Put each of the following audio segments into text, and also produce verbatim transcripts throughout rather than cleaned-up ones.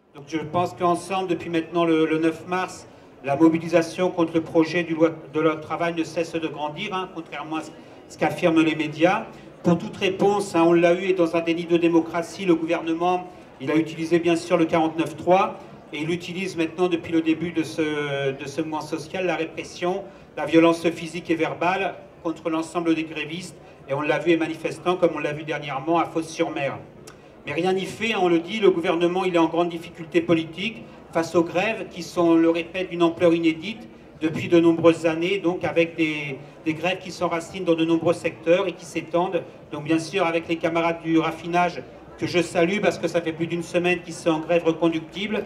Donc je pense qu'ensemble, depuis maintenant le, le neuf mars, la mobilisation contre le projet du loi de loi travail ne cesse de grandir, hein, contrairement à ce qu'affirment les médias. Pour toute réponse, hein, on l'a eu, et dans un déni de démocratie, le gouvernement, il a utilisé bien sûr le quarante-neuf trois, et il utilise maintenant, depuis le début de ce, de ce mouvement social, la répression, la violence physique et verbale contre l'ensemble des grévistes, et on l'a vu, et manifestants, comme on l'a vu dernièrement à Fos-sur-Mer. Mais rien n'y fait, hein, on le dit, le gouvernement il est en grande difficulté politique face aux grèves qui sont, on le répète, d'une ampleur inédite depuis de nombreuses années, donc avec des, des grèves qui s'enracinent dans de nombreux secteurs et qui s'étendent. Donc bien sûr avec les camarades du raffinage que je salue parce que ça fait plus d'une semaine qu'ils sont en grève reconductible.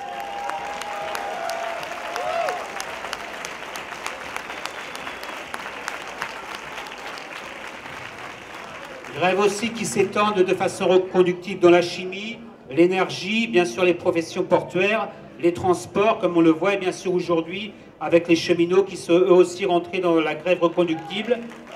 Grève aussi qui s'étendent de façon reconductible dans la chimie, l'énergie, bien sûr les professions portuaires, les transports, comme on le voit, et bien sûr aujourd'hui avec les cheminots qui sont eux aussi rentrés dans la grève reconductible.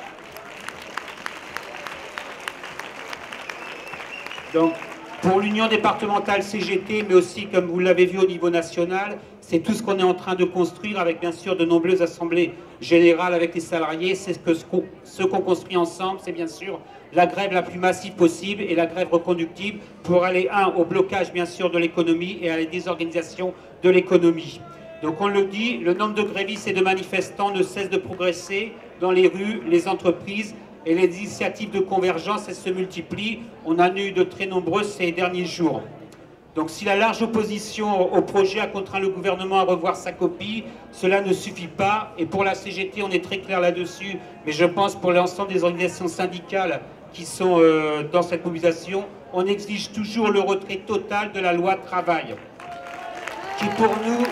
Donc, pour l'Union départementale C G T, mais aussi, comme vous l'avez vu au niveau national, c'est tout ce qu'on est en train de construire avec, bien sûr, de nombreuses assemblées générales avec les salariés. C'est ce qu'on ce qu'on construit ensemble, c'est bien sûr la grève la plus massive possible et la grève reconductible pour aller, un, au blocage, bien sûr, de l'économie et à la désorganisation de l'économie. Donc, on le dit, le nombre de grévistes et de manifestants ne cesse de progresser dans les rues, les entreprises, et les initiatives de convergence, elles se multiplient. On en a eu de très nombreuses ces derniers jours. Donc si la large opposition au projet a contraint le gouvernement à revoir sa copie, cela ne suffit pas. Et pour la C G T, on est très clair là-dessus. Mais je pense pour l'ensemble des organisations syndicales qui sont euh, dans cette mobilisation, on exige toujours le retrait total de la loi travail, qui pour nous...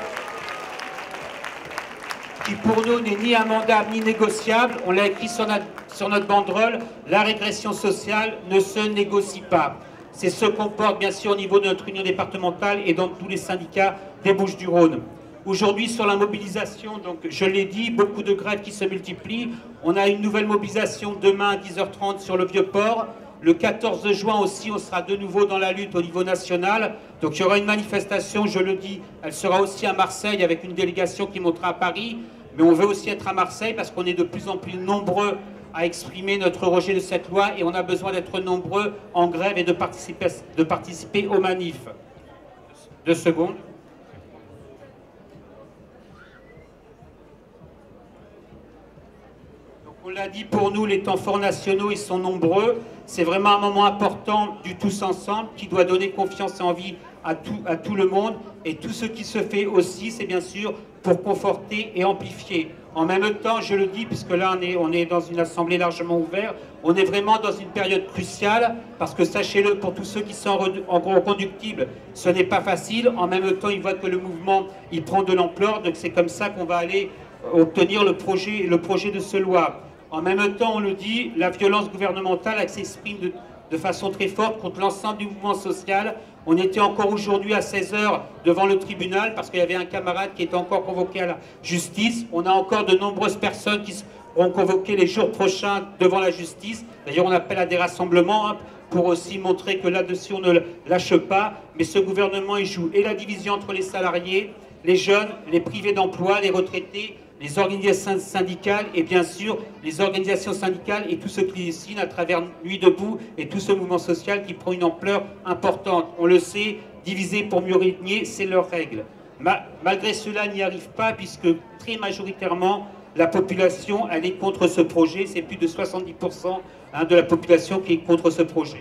qui pour nous n'est ni amendable ni négociable. On l'a écrit sur notre, sur notre banderole, la régression sociale ne se négocie pas. C'est ce qu'on porte bien sûr au niveau de notre union départementale et dans tous les syndicats des Bouches-du-Rhône. Aujourd'hui sur la mobilisation, donc je l'ai dit, beaucoup de grèves qui se multiplient. On a une nouvelle mobilisation demain à dix heures trente sur le Vieux-Port. Le quatorze juin aussi, on sera de nouveau dans la lutte au niveau national. Donc il y aura une manifestation, je le dis, elle sera aussi à Marseille avec une délégation qui montera à Paris. Mais on veut aussi être à Marseille parce qu'on est de plus en plus nombreux à exprimer notre rejet de cette loi et on a besoin d'être nombreux en grève et de participer, de participer aux manifs. Deux secondes. On l'a dit, pour nous, les temps forts nationaux, ils sont nombreux. C'est vraiment un moment important du tous ensemble qui doit donner confiance et envie à tout, à tout le monde. Et tout ce qui se fait aussi, c'est bien sûr pour conforter et amplifier. En même temps, je le dis, puisque là, on est, on est dans une assemblée largement ouverte, on est vraiment dans une période cruciale, parce que sachez-le, pour tous ceux qui sont en reconductible, ce n'est pas facile. En même temps, ils voient que le mouvement, il prend de l'ampleur. Donc c'est comme ça qu'on va aller obtenir le projet, le projet de ce loi. En même temps, on le dit, la violence gouvernementale elle s'exprime de, de façon très forte contre l'ensemble du mouvement social. On était encore aujourd'hui à seize heures devant le tribunal parce qu'il y avait un camarade qui était encore convoqué à la justice. On a encore de nombreuses personnes qui seront convoquées les jours prochains devant la justice. D'ailleurs, on appelle à des rassemblements hein, pour aussi montrer que là-dessus, on ne lâche pas. Mais ce gouvernement, il joue et la division entre les salariés, les jeunes, les privés d'emploi, les retraités, les organisations syndicales et bien sûr les organisations syndicales et tout ce qui signe à travers Nuit debout et tout ce mouvement social qui prend une ampleur importante. On le sait, diviser pour mieux régner, c'est leur règle. Ma malgré cela, n'y arrive pas puisque très majoritairement la population elle est contre ce projet. C'est plus de soixante-dix pour cent hein, de la population qui est contre ce projet.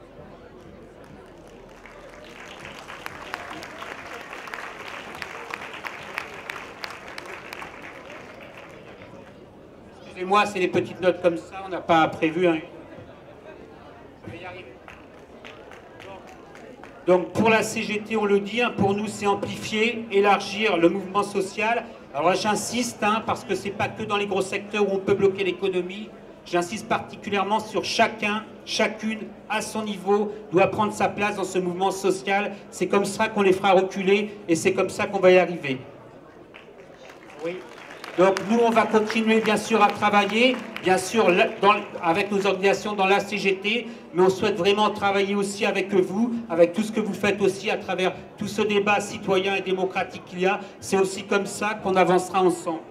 Excusez-moi, c'est les petites notes comme ça, on n'a pas prévu. Hein. Je vais y arriver. Donc pour la C G T, on le dit, hein, pour nous c'est amplifier, élargir le mouvement social. Alors j'insiste, hein, parce que c'est pas que dans les gros secteurs où on peut bloquer l'économie. J'insiste particulièrement sur chacun, chacune, à son niveau, doit prendre sa place dans ce mouvement social. C'est comme ça qu'on les fera reculer et c'est comme ça qu'on va y arriver. Oui. Donc nous, on va continuer bien sûr à travailler, bien sûr dans, avec nos organisations dans la C G T, mais on souhaite vraiment travailler aussi avec vous, avec tout ce que vous faites aussi à travers tout ce débat citoyen et démocratique qu'il y a. C'est aussi comme ça qu'on avancera ensemble.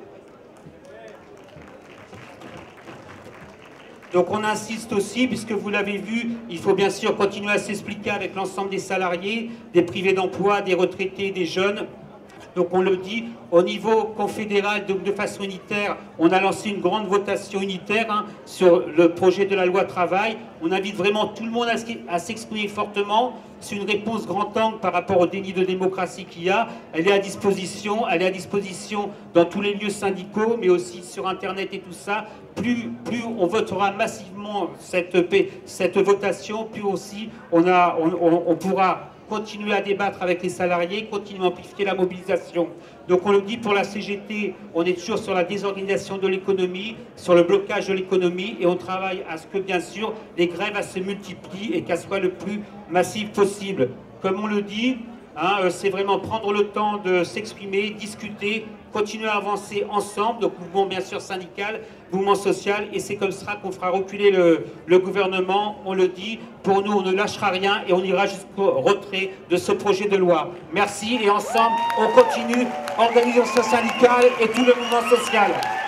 Donc on insiste aussi, puisque vous l'avez vu, il faut bien sûr continuer à s'expliquer avec l'ensemble des salariés, des privés d'emploi, des retraités, des jeunes. Donc on le dit, au niveau confédéral, de, de façon unitaire, on a lancé une grande votation unitaire hein, sur le projet de la loi travail. On invite vraiment tout le monde à, à s'exprimer fortement. C'est une réponse grand angle par rapport au déni de démocratie qu'il y a. Elle est à disposition, elle est à disposition dans tous les lieux syndicaux, mais aussi sur Internet et tout ça. Plus, plus on votera massivement cette, cette votation, plus aussi on, a, on, on, on pourra continuer à débattre avec les salariés, continuer à amplifier la mobilisation. Donc on le dit pour la C G T, on est toujours sur la désorganisation de l'économie, sur le blocage de l'économie, et on travaille à ce que, bien sûr, les grèves se multiplient et qu'elles soient le plus massives possible. Comme on le dit, hein, c'est vraiment prendre le temps de s'exprimer, discuter, continuer à avancer ensemble, donc mouvement bien sûr syndical, mouvement social, et c'est comme ça qu'on fera reculer le, le gouvernement, on le dit, pour nous on ne lâchera rien et on ira jusqu'au retrait de ce projet de loi. Merci et ensemble on continue, organisation syndicale et tout le mouvement social.